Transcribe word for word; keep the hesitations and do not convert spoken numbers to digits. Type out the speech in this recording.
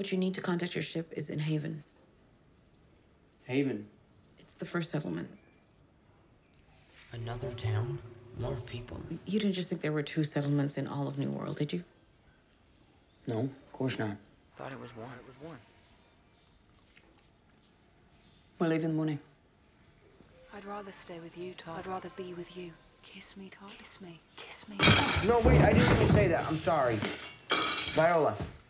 What you need to contact your ship is in Haven. Haven? It's the first settlement. Another town? More people? You didn't just think there were two settlements in all of New World, did you? No, of course not. Thought it was one. It was one. We're leaving in the morning. I'd rather stay with you, Todd. I'd rather be with you. Kiss me, Todd. Kiss me. Kiss me. No, wait, I didn't mean to say that. I'm sorry. Viola,